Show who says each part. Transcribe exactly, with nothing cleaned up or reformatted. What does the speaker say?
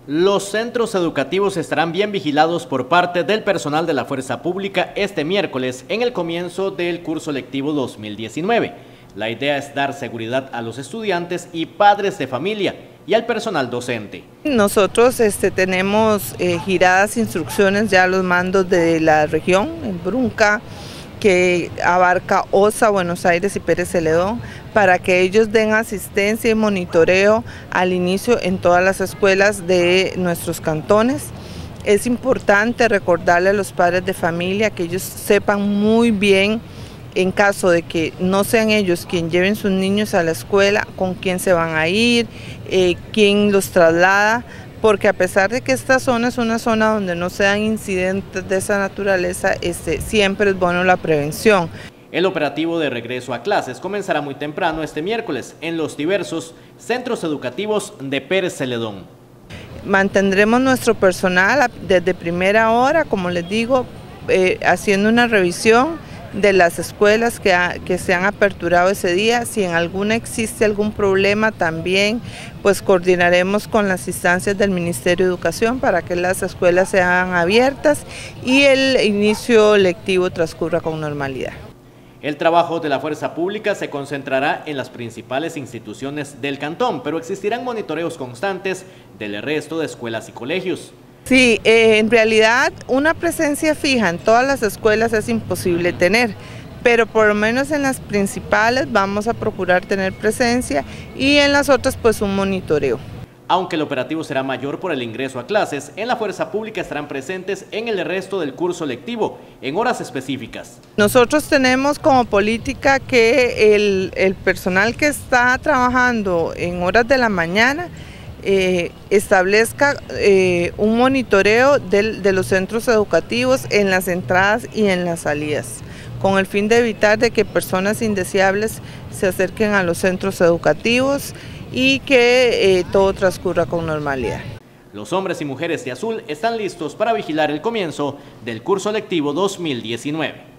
Speaker 1: Los centros educativos estarán bien vigilados por parte del personal de la Fuerza Pública este miércoles en el comienzo del curso lectivo dos mil diecinueve. La idea es dar seguridad a los estudiantes y padres de familia y al personal docente.
Speaker 2: Nosotros este, tenemos eh, giradas instrucciones ya a los mandos de la región, en Brunca, que abarca Osa, Buenos Aires y Pérez Celedón, para que ellos den asistencia y monitoreo al inicio en todas las escuelas de nuestros cantones. Es importante recordarle a los padres de familia que ellos sepan muy bien, en caso de que no sean ellos quienes lleven sus niños a la escuela, con quién se van a ir, eh, quién los traslada, porque a pesar de que esta zona es una zona donde no se dan incidentes de esa naturaleza, este, siempre es bueno la prevención.
Speaker 1: El operativo de regreso a clases comenzará muy temprano este miércoles en los diversos centros educativos de Pérez Celedón.
Speaker 2: Mantendremos nuestro personal desde primera hora, como les digo, eh, haciendo una revisión de las escuelas que, ha, que se han aperturado ese día. Si en alguna existe algún problema también, pues coordinaremos con las instancias del Ministerio de Educación para que las escuelas sean abiertas y el inicio lectivo transcurra con normalidad.
Speaker 1: El trabajo de la Fuerza Pública se concentrará en las principales instituciones del cantón, pero existirán monitoreos constantes del resto de escuelas y colegios.
Speaker 2: Sí, eh, en realidad una presencia fija en todas las escuelas es imposible tener, pero por lo menos en las principales vamos a procurar tener presencia y en las otras pues un monitoreo.
Speaker 1: Aunque el operativo será mayor por el ingreso a clases, en la Fuerza Pública estarán presentes en el resto del curso lectivo, en horas específicas.
Speaker 2: Nosotros tenemos como política que el, el personal que está trabajando en horas de la mañana Eh, establezca eh, un monitoreo de, de los centros educativos en las entradas y en las salidas, con el fin de evitar de que personas indeseables se acerquen a los centros educativos y que eh, todo transcurra con normalidad.
Speaker 1: Los hombres y mujeres de azul están listos para vigilar el comienzo del curso lectivo dos mil diecinueve.